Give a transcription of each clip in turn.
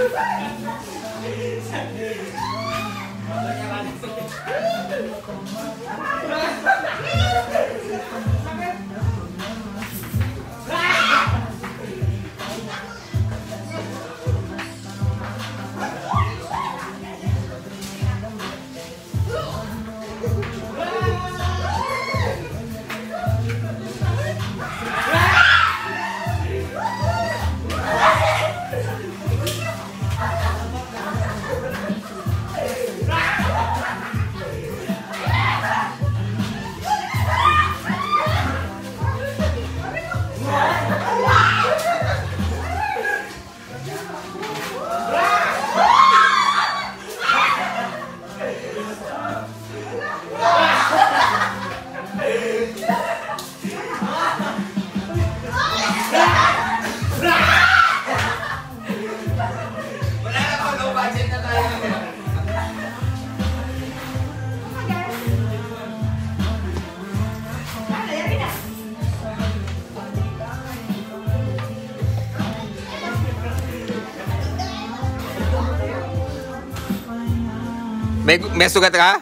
May sugat ka?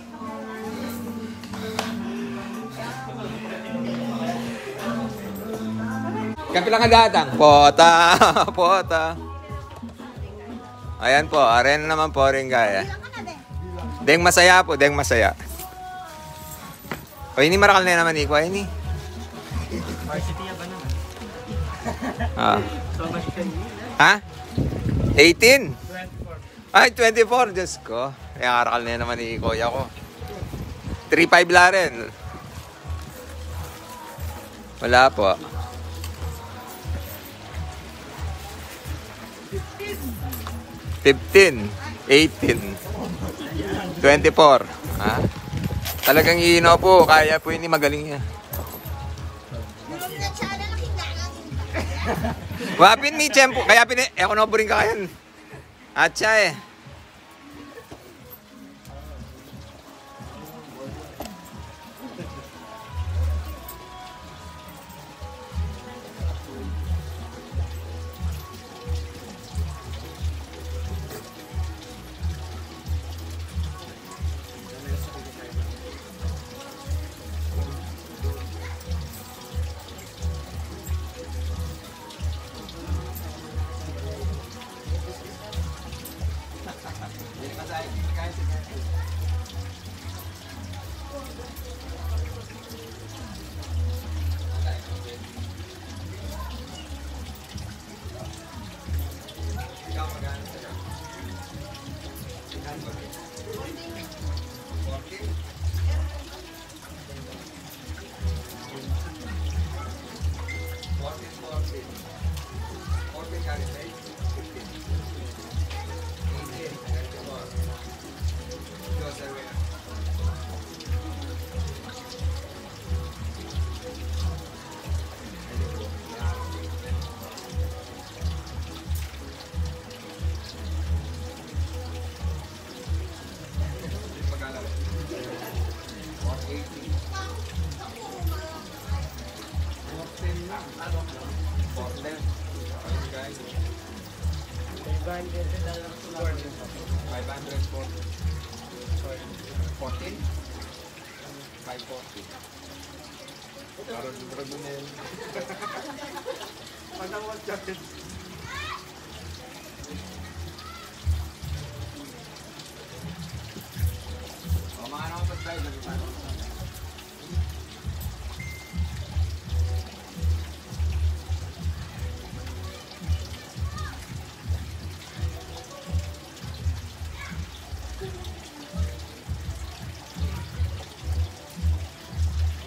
Kapilang ka datang? Pota, pota. Ayan po, aren naman po rin kaya. Deng masaya po, deng masaya. O ini marakal na naman iko, ini. Varsity ba naman? Ah. Ha? 18? 24. Ay, 24. Diyos ko. Kaya arakal na naman ni Kuya ko. 3-5 la rin. Wala po. 15, 18, 24. Ha? Talagang iino po. Kaya po ini magaling niya. Wapin mi tiyempo. Kaya ako naburing ka kayan. Atcha eh.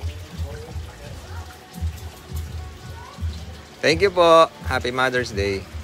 Thank you po. Happy Mother's Day.